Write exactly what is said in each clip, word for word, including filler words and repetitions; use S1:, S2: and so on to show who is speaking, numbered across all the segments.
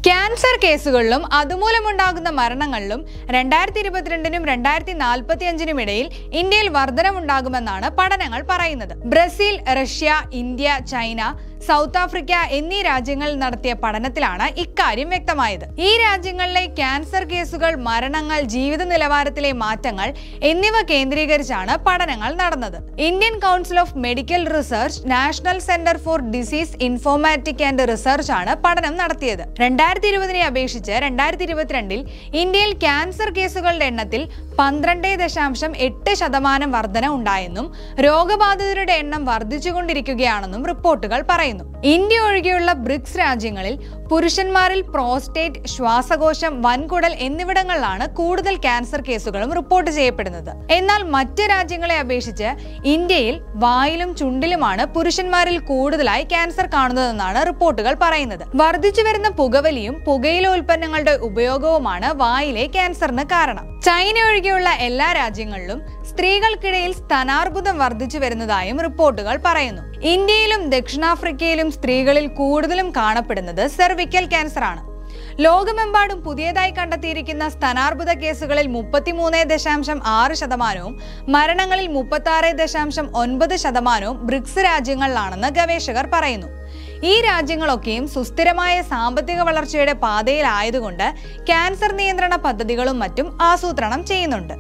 S1: Cancer കേസുകളിലും അതുമൂലമുണ്ടാകുന്ന മരണങ്ങളിലും രണ്ടായിരത്തി ഇരുപത്തിരണ്ടിനും രണ്ടായിരത്തി നാൽപ്പത്തി അഞ്ചിനും ഇടയിൽ ഇന്ത്യയിൽ വർധനമുണ്ടാകുമെന്നാണ് പഠനങ്ങൾ പറയുന്നത്. Brazil, Russia, India, China, South Africa എന്നീ രാജ്യങ്ങളിൽ നടത്തിയ പഠനത്തിലാണ് ഇക്കാര്യം വ്യക്തമായത്. ഈ രാജ്യങ്ങളിലെ ക്യാൻസർ കേസുകൾ, മരണങ്ങൾ, ജീവിത നിലവാരത്തിലെ മാറ്റങ്ങൾ എന്നിവ കേന്ദ്രീകരിച്ചാണ് പഠനങ്ങൾ നടന്നത്. Indian Council of Medical Research, National Centre for Disease Informatic and Research ആണ് പഠനം നടത്തിയത്. രണ്ടായിരത്തി ഇരുപതിനെ അപേക്ഷിച്ച് രണ്ടായിരത്തി ഇരുപത്തിരണ്ടിൽ ഇന്ത്യയിൽ ക്യാൻസർ കേസുകളുടെ എണ്ണത്തിൽ പന്ത്രണ്ട് ദശാംശം എട്ട് ശതമാനം വർധന ഉണ്ടായെന്നും രോഗബാധിതരുടെ എണ്ണം വർദ്ധിച്ചുകൊണ്ടിരിക്കുകയാണെന്നും റിപ്പോർട്ടുകൾ പറയുന്നു. ഇന്ത്യ ഒഴികെയുള്ള ബ്രിക്സ് രാജ്യങ്ങളിൽ പുരുഷന്മാരിൽ പ്രോസ്റ്റേറ്റ്, ശ്വാസകോശം, വൻകുടൽ എന്നിവിടങ്ങളിലാണ് കൂടുതൽ ക്യാൻസർ കേസുകളും റിപ്പോർട്ട് ചെയ്യപ്പെടുന്നത്. എന്നാൽ മറ്റ് രാജ്യങ്ങളെ അപേക്ഷിച്ച് ഇന്ത്യയിൽ വായിലും ചുണ്ടിലുമാണ് പുരുഷന്മാരിൽ കൂടുതലായി ക്യാൻസർ കാണുന്നതെന്നാണ് റിപ്പോർട്ടുകൾ പറയുന്നത്. വർദ്ധിച്ചു വരുന്ന പുകവലിയും പുകയില ഉൽപ്പന്നങ്ങളുടെ ഉപയോഗവുമാണ് വായിലെ ക്യാൻസറിന് കാരണം. ചൈന ഒഴികെയുള്ള എല്ലാ രാജ്യങ്ങളിലും സ്ത്രീകൾക്കിടയിൽ സ്തനാർബുദം വർദ്ധിച്ചു വരുന്നതായും റിപ്പോർട്ടുകൾ പറയുന്നു. ഇന്ത്യയിലും ദക്ഷിണാഫ്രിക്കയിലും സ്ത്രീകളിൽ കൂടുതലും കാണപ്പെടുന്നത് സെർവിക്കൽ ക്യാൻസർ ആണ്. ലോകമെമ്പാടും പുതിയതായി കണ്ടെത്തിയിരിക്കുന്ന സ്തനാർബുദ കേസുകളിൽ മുപ്പത്തിമൂന്ന് ദശാംശം ആറ് ശതമാനവും മരണങ്ങളിൽ മുപ്പത്തി ആറ് ദശാംശം ഒൻപത് ശതമാനവും ബ്രിക്സ് രാജ്യങ്ങളിലാണെന്ന് ഗവേഷകർ പറയുന്നു. ഈ രാജ്യങ്ങളൊക്കെയും സുസ്ഥിരമായ സാമ്പത്തിക വളർച്ചയുടെ പാതയിലായതുകൊണ്ട് ക്യാൻസർ നിയന്ത്രണ പദ്ധതികളും മറ്റും ആസൂത്രണം ചെയ്യുന്നുണ്ട്.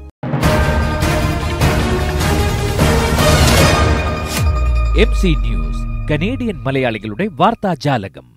S2: എം സി ന്യൂസ്, കനേഡിയൻ മലയാളികളുടെ വാർത്താജാലകം.